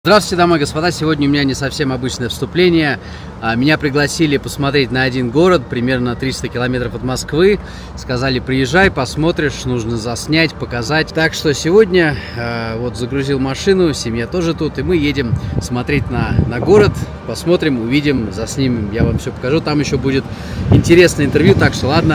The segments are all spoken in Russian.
Здравствуйте, дамы и господа! Сегодня у меня не совсем обычное вступление. Меня пригласили посмотреть на один город, примерно 300 километров от Москвы. Сказали, приезжай, посмотришь, нужно заснять, показать. Так что сегодня вот загрузил машину, семья тоже тут, и мы едем смотреть на город. Посмотрим, увидим, заснимем, я вам все покажу. Там еще будет интересное интервью, так что ладно.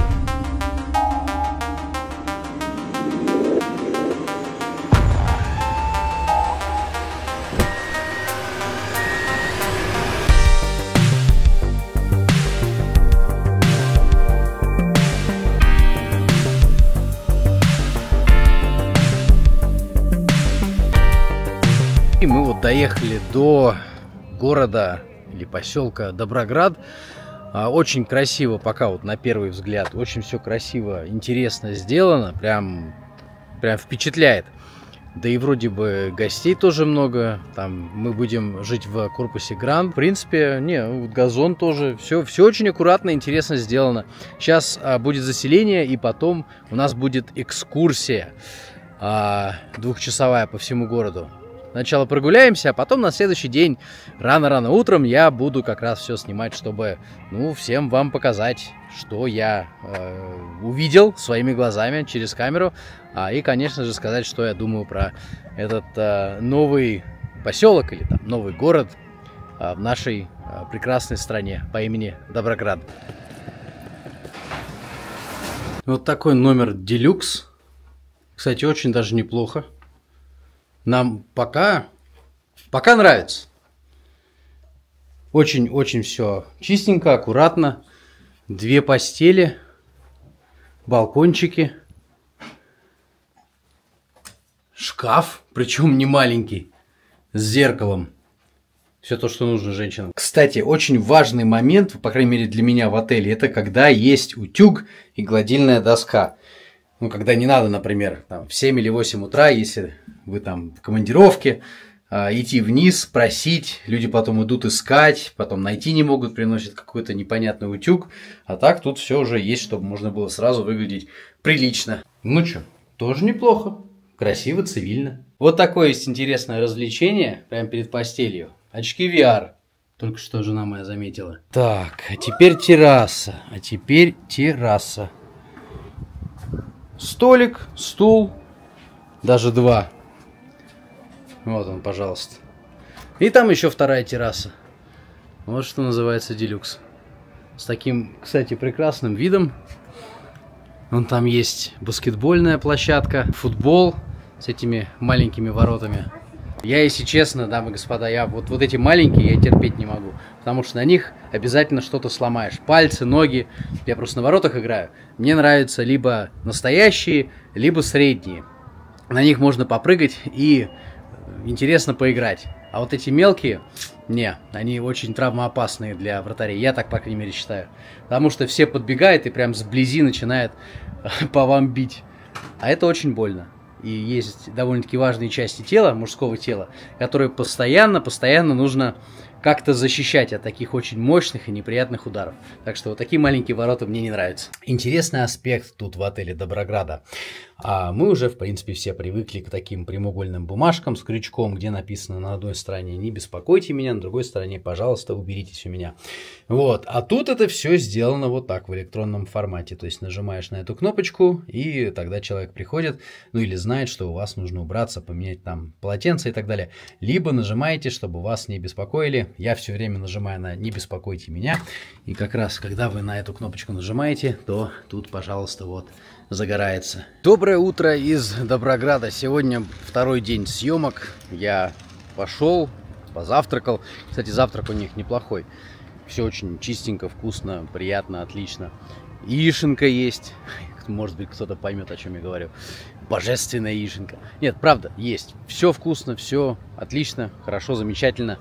И мы вот доехали до города или поселка Доброград. Очень красиво, пока вот на первый взгляд, очень все красиво, интересно сделано, прям впечатляет. Да и вроде бы гостей тоже много. Там мы будем жить в корпусе Гранд. В принципе, газон тоже. Все очень аккуратно, интересно сделано. Сейчас будет заселение, и потом у нас будет экскурсия двухчасовая по всему городу. Сначала прогуляемся, а потом на следующий день рано-рано утром я буду как раз все снимать, чтобы всем вам показать, что я увидел своими глазами через камеру. И, конечно же, сказать, что я думаю про этот новый поселок или там новый город в нашей прекрасной стране по имени Доброград. Вот такой номер делюкс. Кстати, очень даже неплохо. Нам пока нравится. Очень все чистенько, аккуратно. 2 постели, балкончики, шкаф, причем не маленький, с зеркалом. Все то, что нужно женщинам. Кстати, очень важный момент, по крайней мере для меня в отеле, это когда есть утюг и гладильная доска. Когда не надо, например, в 7 или 8 утра, если вы там в командировке, идти вниз, просить, люди потом идут искать, потом найти не могут, приносят какой-то непонятный утюг. А так тут все уже есть, чтобы можно было сразу выглядеть прилично. Ну что, тоже неплохо, красиво, цивильно. Вот такое есть интересное развлечение, прямо перед постелью. Очки VR. Только что жена моя заметила. Так, а теперь терраса. Столик, стул, даже 2. Вот он, пожалуйста. И там еще вторая терраса. Вот что называется делюкс. С таким, кстати, прекрасным видом. Вон там есть баскетбольная площадка, футбол с этими маленькими воротами. Я, если честно, дамы и господа, я вот эти маленькие я терпеть не могу. Потому что на них обязательно что-то сломаешь. Пальцы, ноги. Я просто на воротах играю. Мне нравятся либо настоящие, либо средние. На них можно попрыгать и интересно поиграть. А вот эти мелкие, они очень травмоопасные для вратарей. Я так, по крайней мере, считаю. Потому что все подбегают и прям сблизи начинают по вам бить. А это очень больно. И есть довольно-таки важные части тела, мужского тела, которые постоянно нужно как-то защищать от таких очень мощных и неприятных ударов. Так что вот такие маленькие ворота мне не нравятся. Интересный аспект тут в отеле Доброграда. Мы уже, в принципе, все привыкли к таким прямоугольным бумажкам с крючком, где написано на одной стороне «Не беспокойте меня», на другой стороне «Пожалуйста, уберитесь у меня». Вот. А тут это все сделано вот так, в электронном формате. То есть нажимаешь на эту кнопочку, и тогда человек приходит, или знает, что у вас нужно убраться, поменять там полотенце и так далее. Либо нажимаете, чтобы вас не беспокоили. Я все время нажимаю на «Не беспокойте меня». И как раз, когда вы на эту кнопочку нажимаете, то тут, пожалуйста, вот загорается. Доброе утро из Доброграда. Сегодня второй день съемок. Я пошел, позавтракал. Кстати, завтрак у них неплохой. Все очень чистенько, вкусно, приятно, отлично. Яишенка есть. Может быть, кто-то поймет, о чем я говорю. Божественная яишенка. Нет, правда, есть. Все вкусно, все отлично, хорошо, замечательно.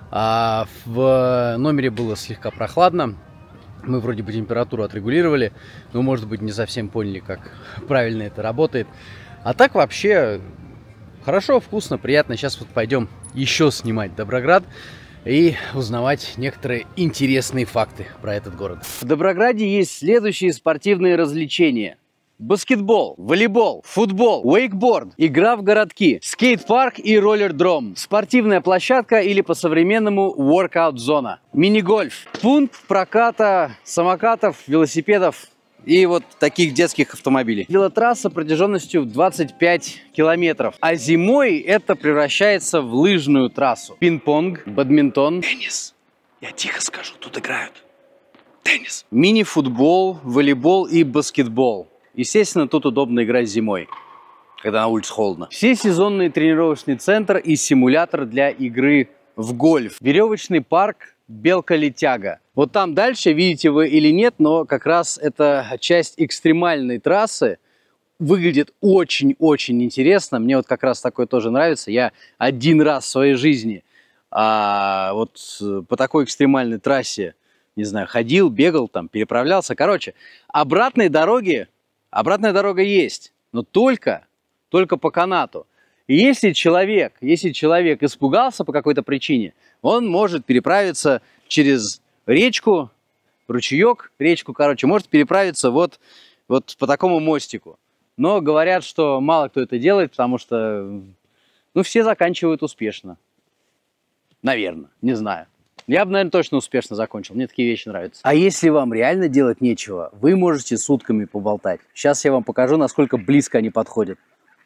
В номере было слегка прохладно. Мы вроде бы температуру отрегулировали, но, может быть, не совсем поняли, как правильно это работает. А так вообще хорошо, вкусно, приятно. Сейчас вот пойдем еще снимать Доброград и узнавать некоторые интересные факты про этот город. В Доброграде есть следующие спортивные развлечения. баскетбол, волейбол, футбол, вейкборд, игра в городки, скейт-парк и роллер-дром, спортивная площадка или по-современному воркаут-зона, мини-гольф, пункт проката самокатов, велосипедов и вот таких детских автомобилей. Велотрасса протяженностью 25 километров, а зимой это превращается в лыжную трассу. Пинг-понг, бадминтон, теннис. Я тихо скажу, тут играют. Теннис. Мини-футбол, волейбол и баскетбол. Естественно, тут удобно играть зимой, когда на улице холодно. Всесезонный тренировочный центр и симулятор для игры в гольф. Веревочный парк Белка-Летяга. Вот там дальше, видите вы или нет, но как раз это часть экстремальной трассы. Выглядит очень-очень интересно. Мне вот как раз такое тоже нравится. Я один раз в своей жизни вот по такой экстремальной трассе, не знаю, ходил, бегал, там, переправлялся. Короче, обратная дорога есть, но только по канату. И если человек испугался по какой-то причине, он может переправиться через речку, ручеек, речку, короче, может переправиться вот по такому мостику. Но говорят, что мало кто это делает, потому что, ну, все заканчивают успешно. Наверное, не знаю. Я бы, наверное, точно успешно закончил. Мне такие вещи нравятся. А если вам реально делать нечего, вы можете сутками поболтать. Сейчас я вам покажу, насколько близко они подходят.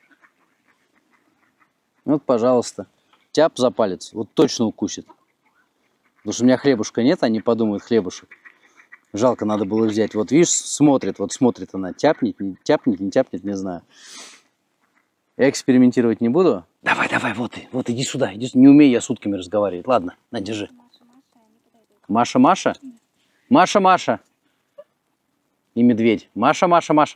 Вот, пожалуйста. Тяп за палец. Вот точно укусит. Потому что у меня хлебушка нет, они подумают, хлебушек. Жалко, надо было взять. Вот видишь, смотрит она. Тяпнет, не тяпнет, не знаю. Я экспериментировать не буду. Давай, вот иди сюда. Не умею я сутками разговаривать. Ладно, на, держи. Маша. И медведь. Маша.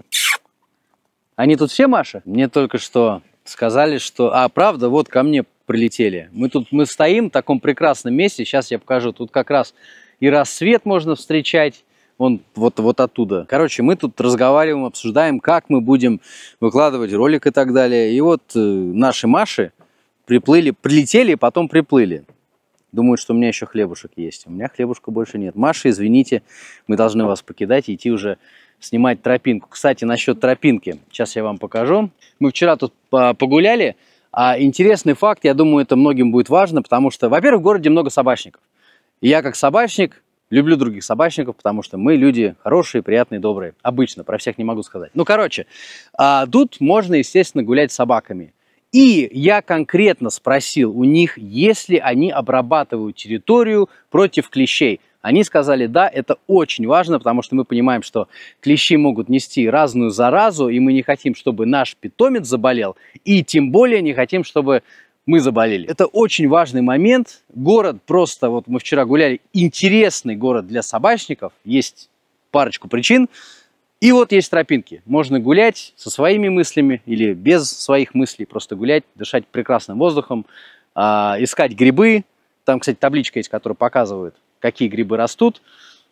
Они тут все Маша? Мне только что сказали, что... А, правда, вот ко мне прилетели. Мы стоим в таком прекрасном месте. Сейчас я покажу. Тут как раз и рассвет можно встречать. Вон, вот оттуда. Короче, мы тут разговариваем, обсуждаем, как мы будем выкладывать ролик и так далее. И вот наши Маши прилетели и потом приплыли. Думают, что у меня еще хлебушек есть. У меня хлебушка больше нет. Маша, извините, мы должны вас покидать и идти уже снимать тропинку. Кстати, насчет тропинки. Сейчас я вам покажу. Мы вчера тут погуляли. А интересный факт, я думаю, это многим будет важно, потому что, во-первых, в городе много собачников. И я как собачник люблю других собачников, потому что мы люди хорошие, приятные, добрые. Обычно, про всех не могу сказать. Ну, короче, тут можно, естественно, гулять с собаками. И я конкретно спросил у них, если они обрабатывают территорию против клещей. Они сказали, да, это очень важно, потому что мы понимаем, что клещи могут нести разную заразу, и мы не хотим, чтобы наш питомец заболел, и тем более не хотим, чтобы мы заболели. Это очень важный момент. Город просто, вот мы вчера гуляли, интересный город для собачников. Есть парочку причин. И вот есть тропинки. Можно гулять со своими мыслями или без своих мыслей. Просто гулять, дышать прекрасным воздухом, искать грибы. Там, кстати, табличка есть, которая показывает, какие грибы растут.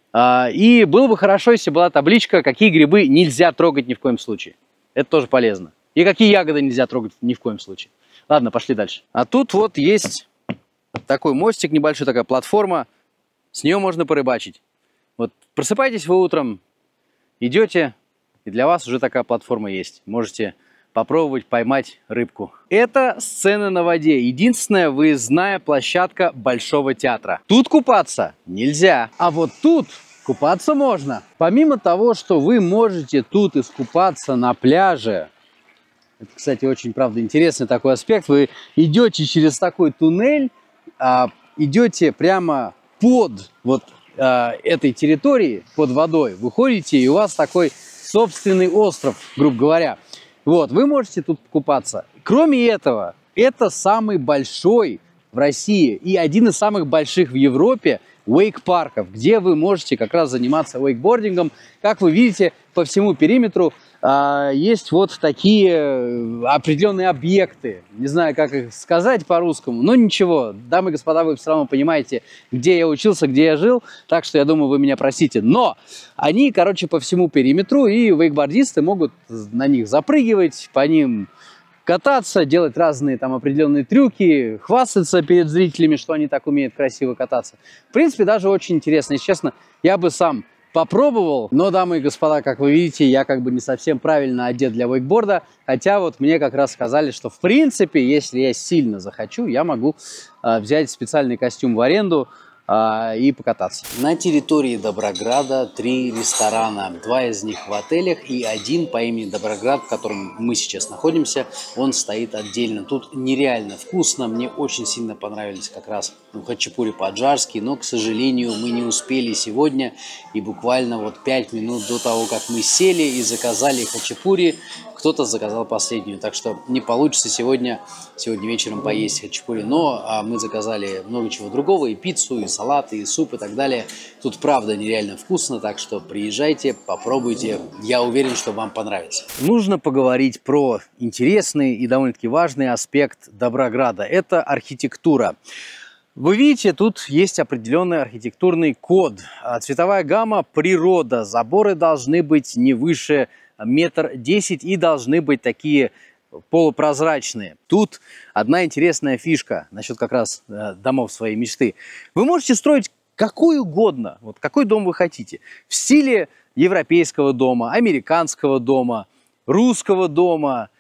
И было бы хорошо, если была табличка, какие грибы нельзя трогать ни в коем случае. Это тоже полезно. И какие ягоды нельзя трогать ни в коем случае. Ладно, пошли дальше. А тут вот есть такой мостик небольшой, такая платформа. С нее можно порыбачить. Вот просыпайтесь вы утром, идете, и для вас уже такая платформа есть. Можете попробовать поймать рыбку. Это сцены на воде. Единственная выездная площадка Большого театра. Тут купаться нельзя. А вот тут купаться можно. Помимо того, что вы можете тут искупаться на пляже. Это, кстати, очень, правда, интересный такой аспект. Вы идете через такой туннель, идете прямо под вот этой территории, под водой, выходите, и у вас такой собственный остров, грубо говоря. Вот, вы можете тут купаться. Кроме этого, это самый большой в России и один из самых больших в Европе вейк-парков, где вы можете как раз заниматься вейкбордингом. Как вы видите, по всему периметру есть вот такие определенные объекты. Не знаю, как их сказать по-русскому, но ничего. Дамы и господа, вы все равно понимаете, где я учился, где я жил, так что я думаю, вы меня простите. Но они, короче, по всему периметру, и вейкбордисты могут на них запрыгивать, по ним кататься, делать разные там определенные трюки, хвастаться перед зрителями, что они так умеют красиво кататься. В принципе, даже очень интересно. Если честно, я бы сам попробовал. Но, дамы и господа, как вы видите, я как бы не совсем правильно одет для вейкборда. Хотя вот мне как раз сказали, что в принципе, если я сильно захочу, я могу взять специальный костюм в аренду и покататься. На территории Доброграда 3 ресторана. 2 из них в отелях и один по имени Доброград, в котором мы сейчас находимся, он стоит отдельно. Тут нереально вкусно. Мне очень сильно понравились как раз хачапури по-аджарски, но, к сожалению, мы не успели сегодня. И буквально вот 5 минут до того, как мы сели и заказали хачапури, кто-то заказал последнюю, так что не получится сегодня вечером поесть хачапури. Но мы заказали много чего другого, и пиццу, и салаты, и суп, и так далее. Тут правда нереально вкусно, так что приезжайте, попробуйте. Я уверен, что вам понравится. Нужно поговорить про интересный и довольно-таки важный аспект Доброграда. Это архитектура. Вы видите, тут есть определенный архитектурный код. Цветовая гамма, природа. Заборы должны быть не выше 1,10 м и должны быть такие полупрозрачные. Тут одна интересная фишка насчет как раз домов своей мечты. Вы можете строить какой угодно, вот какой дом вы хотите. В стиле европейского дома, американского дома, русского дома.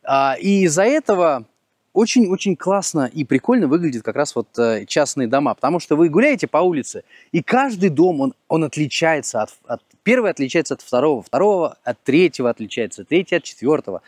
И из-за этого очень-очень классно и прикольно выглядит как раз вот частные дома. Потому что вы гуляете по улице, и каждый дом, он отличается первый отличается от второго от третьего отличается, третий от четвертого.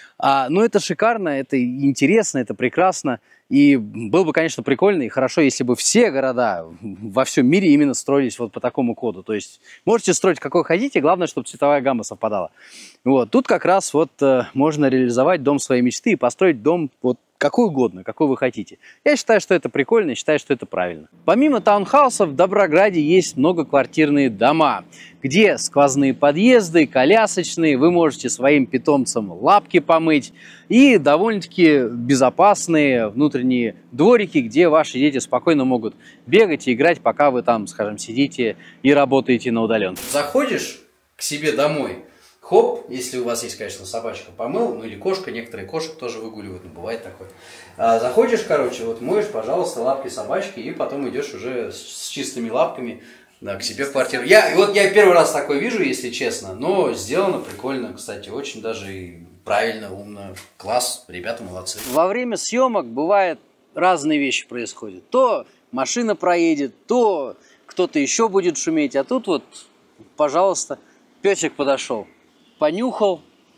Но это шикарно, это интересно, это прекрасно. И было бы, конечно, прикольно и хорошо, если бы все города во всем мире именно строились вот по такому коду. То есть можете строить какой хотите, главное, чтобы цветовая гамма совпадала. Вот. Тут как раз вот можно реализовать дом своей мечты и построить дом вот какой угодно, какой вы хотите. Я считаю, что это прикольно и считаю, что это правильно. Помимо таунхаусов в Доброграде есть многоквартирные дома, где сквозные подъезды, колясочные, вы можете своим питомцам лапки помыть, и довольно-таки безопасные внутренние дворики, где ваши дети спокойно могут бегать и играть, пока вы там, скажем, сидите и работаете на удаленке. Заходишь к себе домой, хоп, если у вас есть, конечно, собачка, помыл, ну или кошка, некоторые кошек тоже выгуливают, ну бывает такое. Заходишь, короче, вот моешь, пожалуйста, лапки собачки, и потом идешь уже с чистыми лапками, да, к себе в квартиру. Я первый раз такое вижу, если честно, но сделано прикольно, кстати, очень даже и правильно, умно, класс, ребята молодцы. Во время съемок бывает разные вещи происходят. То машина проедет, то кто-то еще будет шуметь, а тут вот, пожалуйста, песик подошел. Понюхал,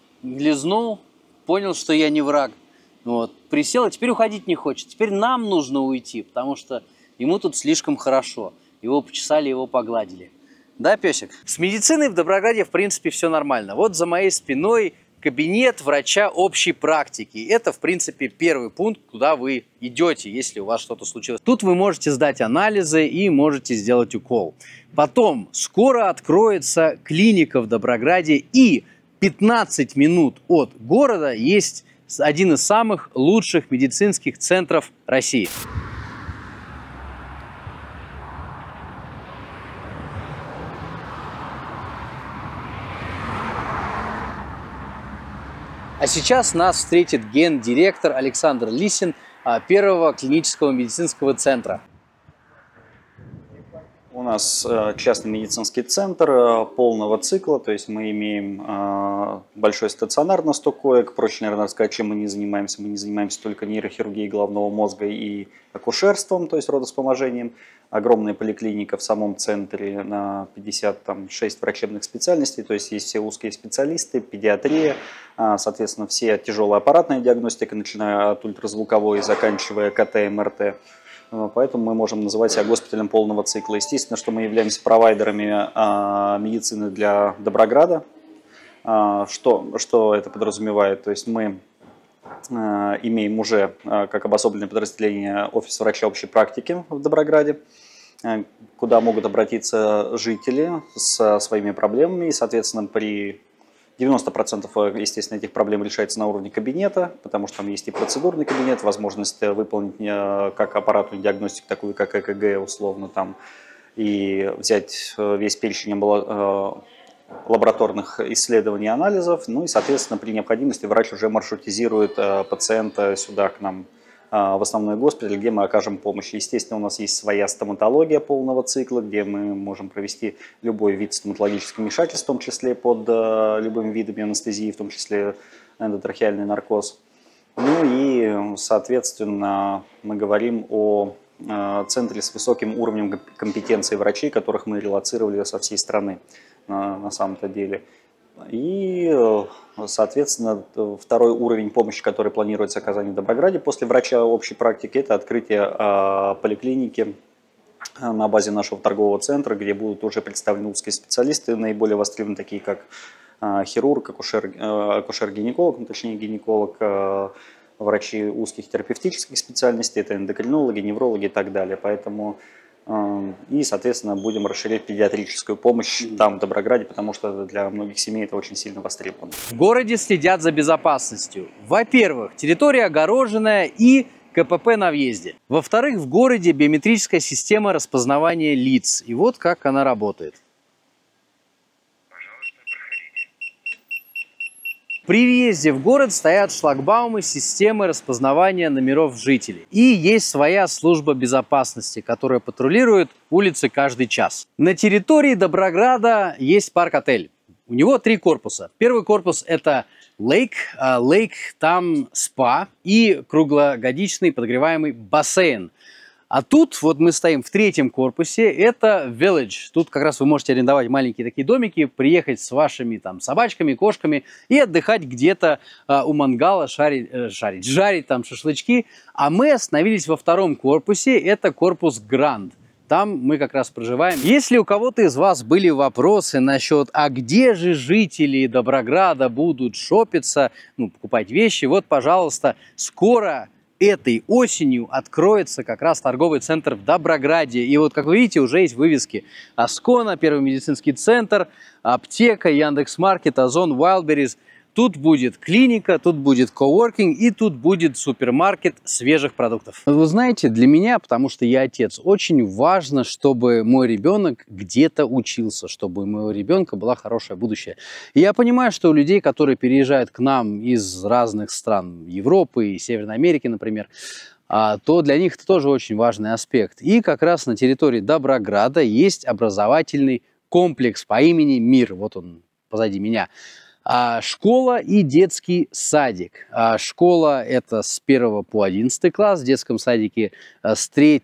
лизнул, понял, что я не враг. Вот, присел, а теперь уходить не хочет. Теперь нам нужно уйти, потому что ему тут слишком хорошо. Его почесали, его погладили. Да, песик? С медициной в Доброграде, в принципе, все нормально. Вот за моей спиной кабинет врача общей практики. Это, в принципе, первый пункт, куда вы идете, если у вас что-то случилось. Тут вы можете сдать анализы и можете сделать укол. Потом скоро откроется клиника в Доброграде, и 15 минут от города есть один из самых лучших медицинских центров России. А сейчас нас встретит гендиректор Александр Лисин первого клинического медицинского центра. У нас частный медицинский центр полного цикла, то есть мы имеем большой стационар на 100 коек. Проще, наверное, рассказать, чем мы не занимаемся. Мы не занимаемся только нейрохирургией головного мозга и акушерством, то есть родовспоможением. Огромная поликлиника в самом центре на 56 врачебных специальностей, то есть есть все узкие специалисты, педиатрия, соответственно, все тяжелая аппаратная диагностика, начиная от ультразвуковой и заканчивая КТ, МРТ. Поэтому мы можем называть себя госпиталем полного цикла. Естественно, что мы являемся провайдерами медицины для Доброграда. Что это подразумевает? То есть мы имеем уже как обособленное подразделение офис врача общей практики в Доброграде, куда могут обратиться жители со своими проблемами. И, соответственно, при 90%, естественно, этих проблем решается на уровне кабинета, потому что там есть и процедурный кабинет, возможность выполнить как аппаратную диагностику, такую как ЭКГ, условно, там, и взять весь перечень лабораторных исследований и анализов. Ну и, соответственно, при необходимости врач уже маршрутизирует пациента сюда к нам в основной госпиталь, где мы окажем помощь. Естественно, у нас есть своя стоматология полного цикла, где мы можем провести любой вид стоматологического вмешательства, в том числе под любыми видами анестезии, в том числе эндотрахеальный наркоз. Ну и, соответственно, мы говорим о центре с высоким уровнем компетенции врачей, которых мы релоцировали со всей страны на самом-то деле. И, соответственно, второй уровень помощи, который планируется оказание в Доброграде после врача общей практики, это открытие поликлиники на базе нашего торгового центра, где будут уже представлены узкие специалисты, наиболее востребованы, такие как хирург, акушер-гинеколог, точнее гинеколог, врачи узких терапевтических специальностей, это эндокринологи, неврологи и так далее. Поэтому и, соответственно, будем расширять педиатрическую помощь там, в Доброграде, потому что для многих семей это очень сильно востребовано. В городе следят за безопасностью. Во-первых, территория огороженная и КПП на въезде. Во-вторых, в городе биометрическая система распознавания лиц. И вот как она работает. При въезде в город стоят шлагбаумы системы распознавания номеров жителей. И есть своя служба безопасности, которая патрулирует улицы каждый час. На территории Доброграда есть парк-отель. У него 3 корпуса. Первый корпус – это Lake. Lake, там спа и круглогодичный подогреваемый бассейн. А тут вот мы стоим в 3-м корпусе, это Village. Тут как раз вы можете арендовать маленькие такие домики, приехать с вашими там собачками, кошками и отдыхать где-то у мангала, жарить там шашлычки. А мы остановились во 2-м корпусе, это корпус Grand. Там мы как раз проживаем. Если у кого-то из вас были вопросы насчет, а где же жители Доброграда будут шопиться, покупать вещи, вот, пожалуйста, скоро этой осенью откроется как раз торговый центр в Доброграде. И вот, как вы видите, уже есть вывески: Аскона, Первый медицинский центр, Аптека, Яндекс.Маркет, Озон, Wildberries. Тут будет клиника, тут будет коворкинг и тут будет супермаркет свежих продуктов. Вы знаете, для меня, потому что я отец, очень важно, чтобы мой ребенок где-то учился, чтобы у моего ребенка было хорошее будущее. И я понимаю, что у людей, которые переезжают к нам из разных стран Европы и Северной Америки, например, то для них это тоже очень важный аспект. И как раз на территории Доброграда есть образовательный комплекс по имени Мир. Вот он позади меня. Школа и детский садик. Школа – это с 1 по 11 класс, в детском садике с 3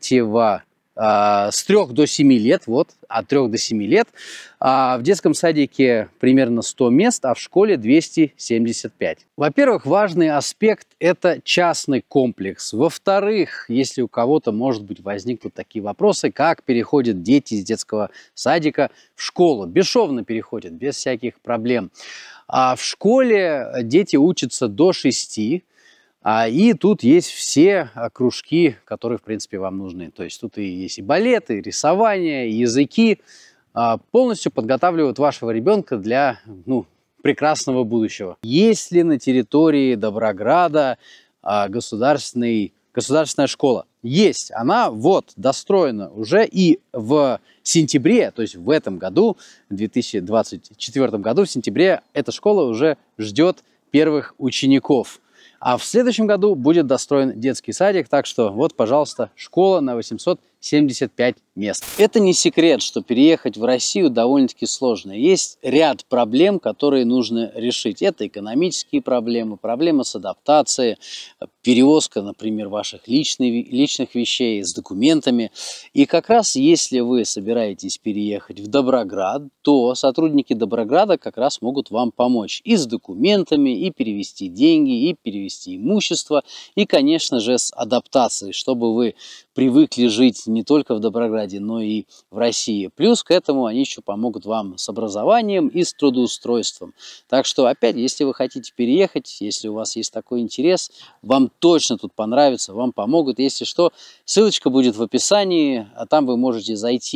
до 7 лет, вот, от 3 до 7 лет. В детском садике примерно 100 мест, а в школе 275. Во-первых, важный аспект – это частный комплекс. Во-вторых, если у кого-то, может быть, возникнут такие вопросы, как переходят дети из детского садика в школу. Бесшовно переходят, без всяких проблем. А в школе дети учатся до 6, и тут есть все кружки, которые, в принципе, вам нужны. То есть тут и есть и балет, и рисование, и языки. Полностью подготавливают вашего ребенка для прекрасного будущего. Есть ли на территории Доброграда государственная школа? Есть. Она вот достроена уже, и в сентябре, то есть в этом году, в 2024 году, в сентябре, эта школа уже ждет первых учеников. А в следующем году будет достроен детский садик, так что вот, пожалуйста, школа на 875 мест. Это не секрет, что переехать в Россию довольно-таки сложно. Есть ряд проблем, которые нужно решить. Это экономические проблемы, проблемы с адаптацией, перевозка, например, ваших личных вещей с документами. И как раз если вы собираетесь переехать в Доброград, то сотрудники Доброграда как раз могут вам помочь и с документами, и перевести деньги, и перевести имущество, и, конечно же, с адаптацией, чтобы вы привыкли жить не только в Доброграде, но и в России. Плюс к этому они еще помогут вам с образованием и с трудоустройством. Так что, опять, если вы хотите переехать, если у вас есть такой интерес, вам точно тут понравится, вам помогут. Если что, ссылочка будет в описании, а там вы можете зайти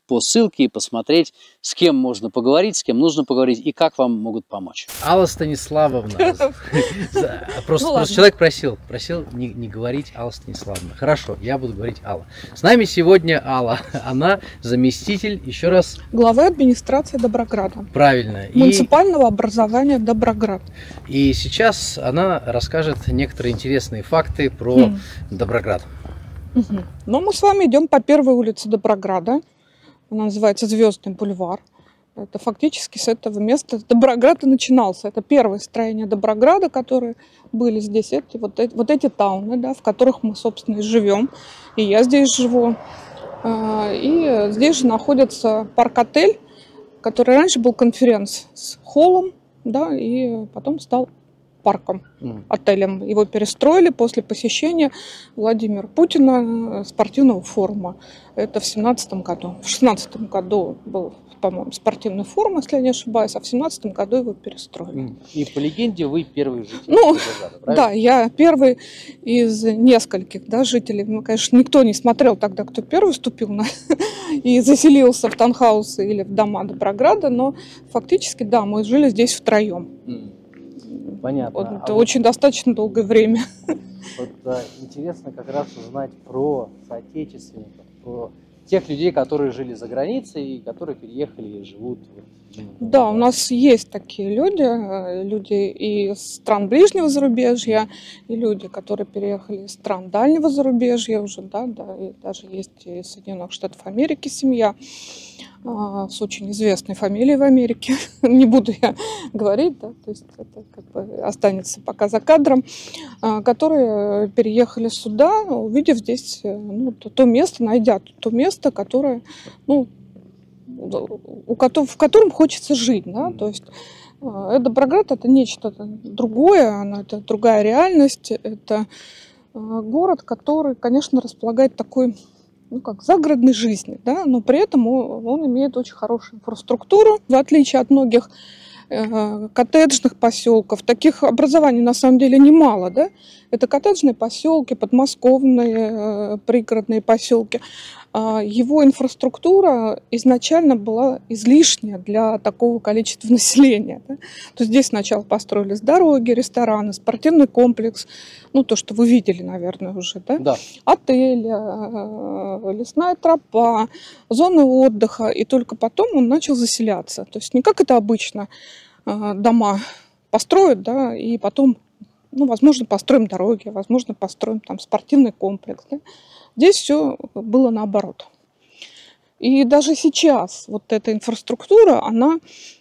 по ссылке и посмотреть, с кем можно поговорить, с кем нужно поговорить и как вам могут помочь. Алла Станиславовна. Просто человек просил не говорить Алла Станиславовна. Хорошо, я буду говорить Алла. С нами сегодня Алла. Она заместитель, еще раз... Главы администрации Доброграда. Правильно. Муниципального образования Доброград. И сейчас она расскажет некоторые интересные факты про Доброград. Но мы с вами идем по первой улице Доброграда. Она называется Звездный бульвар. Это фактически с этого места Доброград и начинался. Это первые строения Доброграда, которые были здесь. Это вот эти тауны, да, в которых мы, собственно, и живем. И я здесь живу. И здесь же находится парк-отель, который раньше был конференц-холлом, да, и потом стал парком, отелем. Его перестроили после посещения Владимира Путина спортивного форума. Это в 2017 году. В 2016 году был, по-моему, спортивный форум, если я не ошибаюсь, а в 2017 году его перестроили. И по легенде вы первый житель Доброграда, правильно? Да, я первый из нескольких, да, жителей. Ну, конечно, никто не смотрел тогда, кто первый вступил и заселился в таунхаусы или в дома Доброграда, но фактически, да, мы жили здесь втроем. Понятно. Это очень достаточно долгое время. Интересно как раз узнать про соотечественников, про тех людей, которые жили за границей и которые переехали и живут. Да, у нас есть такие люди из стран ближнего зарубежья, и люди, которые переехали из стран дальнего зарубежья уже, да, и даже есть из Соединенных Штатов Америки семья с очень известной фамилией в Америке. Не буду я говорить, да, то есть это как бы останется пока за кадром, которые переехали сюда, увидев здесь то место, найдя то место, которое, в котором хочется жить, да, то есть Доброград — это нечто другое, это другая реальность, это город, который, конечно, располагает такой, загородной жизни, да, но при этом он имеет очень хорошую инфраструктуру, в отличие от многих коттеджных поселков. Таких образований на самом деле немало, да. Это коттеджные поселки, подмосковные пригородные поселки. Его инфраструктура изначально была излишняя для такого количества населения. Да? То есть здесь сначала построились дороги, рестораны, спортивный комплекс, то, что вы видели, наверное, уже, да? Да. Отель, лесная тропа, зоны отдыха, и только потом он начал заселяться. То есть не как это обычно дома построят, да, и потом, возможно, построим дороги, возможно, построим там спортивный комплекс, да? Здесь все было наоборот. И даже сейчас вот эта инфраструктура, она,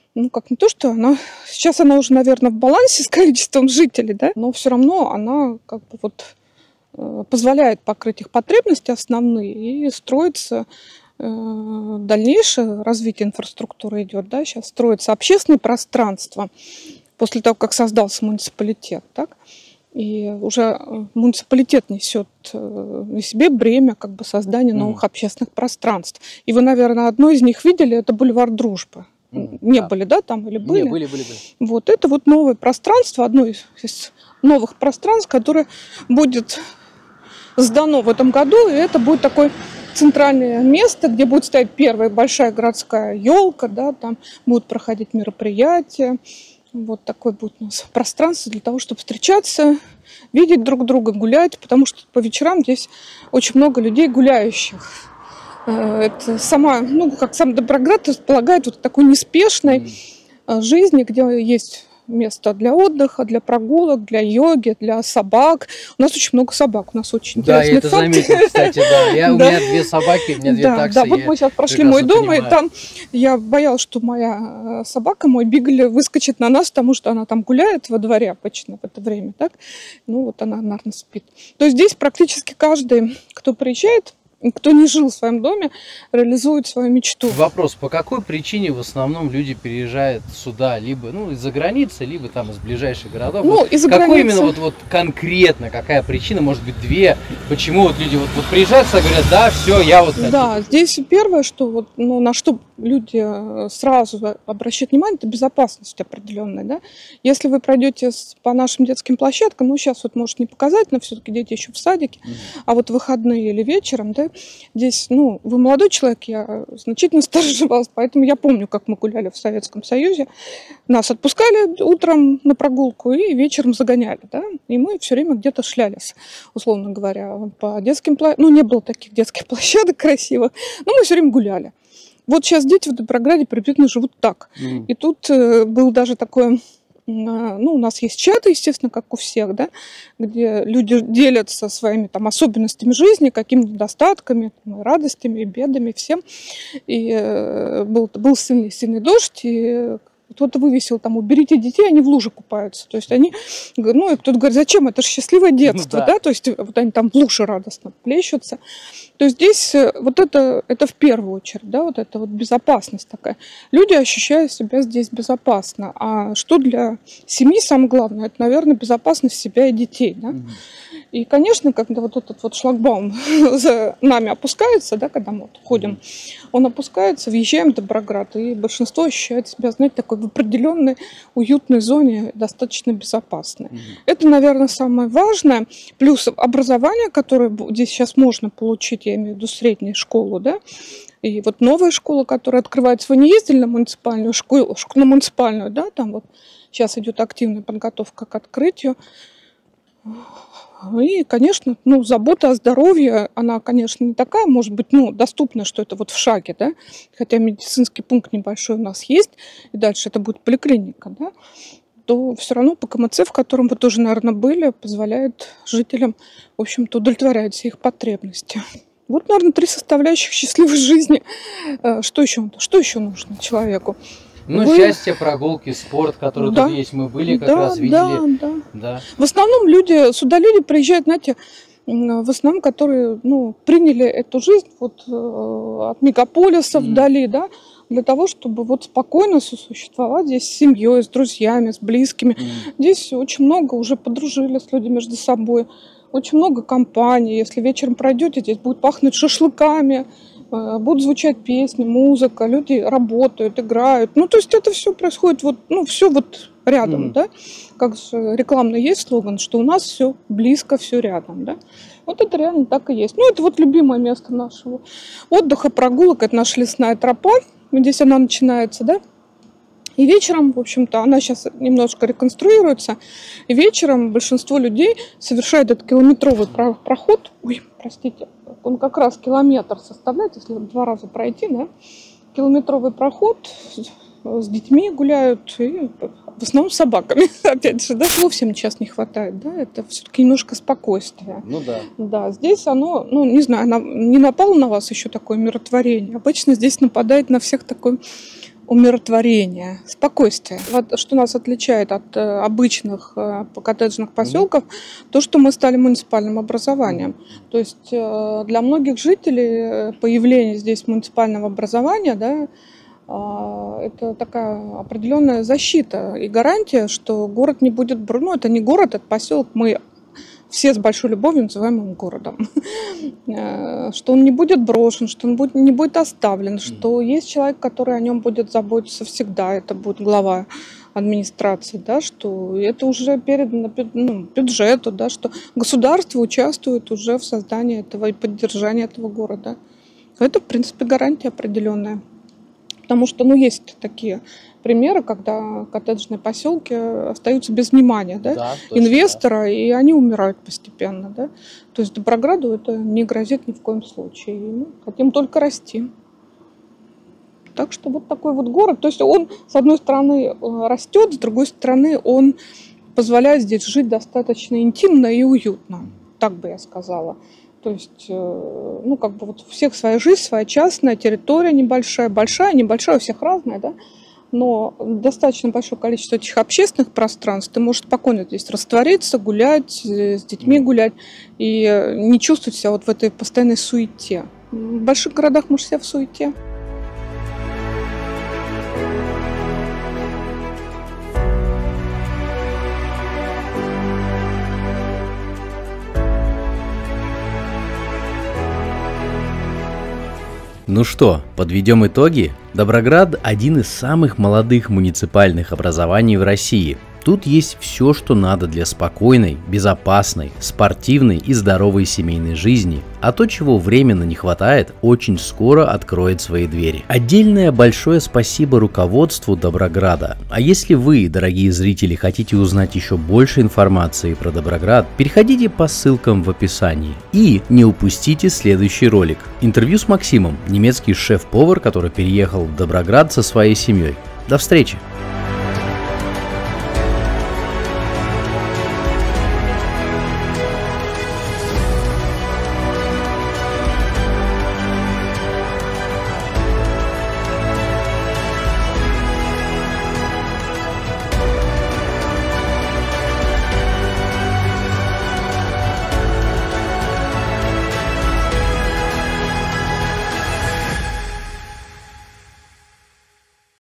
сейчас она уже, наверное, в балансе с количеством жителей, да, но все равно она позволяет покрыть их потребности основные, и строится дальнейшее развитие инфраструктуры идет, да, сейчас строится общественное пространство после того, как создался муниципалитет, так. И уже муниципалитет несет на себе бремя создания новых общественных пространств. И вы, наверное, одно из них видели, это бульвар Дружбы. Не были, да, там или были? Не, были. Вот это вот новое пространство, одно из новых пространств, которое будет сдано в этом году, и это будет такое центральное место, где будет стоять первая большая городская елка, да, там будут проходить мероприятия. Вот такое будет у нас пространство для того, чтобы встречаться, видеть друг друга, гулять, потому что по вечерам здесь очень много людей гуляющих. Это сам Доброград располагает вот такой неспешной жизни, где есть место для отдыха, для прогулок, для йоги, для собак. У нас очень много собак, у нас очень интересный факт. Да, я это заметил, кстати, да. У меня 2 собаки, у меня 2 таксы. Да, вот мы сейчас прошли мой дом, и там я боялась, что моя собака, мой бигль, выскочит на нас, потому что она там гуляет во дворе обычно в это время, так? Она, наверное, спит. То есть здесь практически каждый, кто приезжает, кто не жил в своем доме, реализует свою мечту. Вопрос, по какой причине в основном люди переезжают сюда, либо из-за границы, либо там из ближайших городов? Из-за какой границы. Именно конкретно, какая причина, может быть 2, почему люди приезжают сюда, говорят, да, все, я хочу. Да, здесь первое, что на что люди сразу обращают внимание, это безопасность определенная, да. Если вы пройдете по нашим детским площадкам, ну, сейчас вот может не показать, но все-таки дети еще в садике, а вот в выходные или вечером, да, здесь, ну, вы молодой человек, я значительно старше вас, поэтому я помню, как мы гуляли в Советском Союзе. Нас отпускали утром на прогулку и вечером загоняли, да, и мы все время где-то шлялись, условно говоря, по детским площадкам. Ну, не было таких детских площадок красивых, но мы все время гуляли. Вот сейчас дети в Доброграде приблизительно живут так. И тут был даже такой, ну, у нас есть чаты, естественно, как у всех, да, где люди делятся своими там особенностями жизни, какими-то недостатками, там, радостями, бедами, всем. И был сильный дождь, и кто-то вывесил там: уберите детей, они в луже купаются. То есть они, ну, и кто-то говорит: зачем, это же счастливое детство, да, то есть вот они там в луже радостно плещутся. То есть здесь вот это в первую очередь, да, вот это вот безопасность такая. Люди ощущают себя здесь безопасно. А что для семьи самое главное? Это, наверное, безопасность себя и детей, да. И, конечно, когда вот этот вот шлагбаум за нами опускается, да, когда мы вот ходим, он опускается, въезжаем в Доброград, и большинство ощущает себя, знаете, такой в определенной уютной зоне, достаточно безопасной. Это, наверное, самое важное. Плюс образование, которое здесь сейчас можно получить, я имею в виду среднюю школу, да, и вот новая школа, которая открывается. Вы не ездили на муниципальную школу, на муниципальную, да, там вот сейчас идет активная подготовка к открытию. И, конечно, ну, забота о здоровье, она, конечно, не такая, может быть, ну, доступна, что это вот в шаге, да, хотя медицинский пункт небольшой у нас есть, и дальше это будет поликлиника, да, то все равно ПКМЦ, в котором вы тоже, наверное, были, позволяет жителям, в общем-то, удовлетворять все их потребности. Вот, наверное, 3 составляющих счастливой жизни. Что еще нужно человеку? Ну, счастье, прогулки, спорт, который тут есть, мы были, как раз видели. Да. В основном сюда люди приезжают, знаете, в основном, которые, ну, приняли эту жизнь вот от мегаполиса вдали, да, для того, чтобы вот спокойно сосуществовать здесь с семьей, с друзьями, с близкими. Здесь очень много уже подружились люди между собой, очень много компаний. Если вечером пройдете, здесь будет пахнуть шашлыками, будут звучать песни, музыка, люди работают, играют. Ну, то есть это все происходит вот, ну, все вот рядом, да. Как же рекламно есть слоган, что у нас все близко, все рядом, да. Вот это реально так и есть. Ну, это вот любимое место нашего отдыха, прогулок, это наша лесная тропа. Здесь она начинается, да. И вечером, в общем-то, она сейчас немножко реконструируется, и вечером большинство людей совершает этот километровый проход. Ой, простите, он как раз километр составляет, если 2 раза пройти, да, километровый проход, с детьми гуляют, и в основном с собаками, опять же, да, слов всем сейчас не хватает, да, это все-таки немножко спокойствие. Ну да. Да, здесь оно, ну, не знаю, не напало на вас еще такое умиротворение, обычно здесь нападает на всех такое умиротворение, спокойствие. Вот что нас отличает от обычных коттеджных поселков, то, что мы стали муниципальным образованием. То есть для многих жителей появление здесь муниципального образования, да, это такая определенная защита и гарантия, что город не будет, ну, это не город, это поселок, мы все с большой любовью называем его городом, что он не будет брошен, что он не будет оставлен, что есть человек, который о нем будет заботиться всегда, это будет глава администрации, да, что это уже передано бюджету, да, что государство участвует уже в создании этого и поддержании этого города. Это, в принципе, гарантия определенная. Потому что, ну, есть такие примеры, когда коттеджные поселки остаются без внимания, да, инвестора, и они умирают постепенно, да. То есть Доброграду это не грозит ни в коем случае. И мы хотим только расти. Так что вот такой вот город. То есть он, с одной стороны, растет, с другой стороны, он позволяет здесь жить достаточно интимно и уютно. Так бы я сказала. То есть, ну, как бы вот у всех своя жизнь, своя частная территория небольшая, большая, небольшая, у всех разная, да. Но достаточно большое количество этих общественных пространств, ты можешь спокойно здесь раствориться, гулять, с детьми гулять и не чувствовать себя вот в этой постоянной суете. В больших городах мы все в суете. Ну что, подведем итоги? Доброград – один из самых молодых муниципальных образований в России. Тут есть все, что надо для спокойной, безопасной, спортивной и здоровой семейной жизни, а то, чего временно не хватает, очень скоро откроет свои двери. Отдельное большое спасибо руководству Доброграда. А если вы, дорогие зрители, хотите узнать еще больше информации про Доброград, переходите по ссылкам в описании. И не упустите следующий ролик. Интервью с Максимом, немецкий шеф-повар, который переехал в Доброград со своей семьей. До встречи!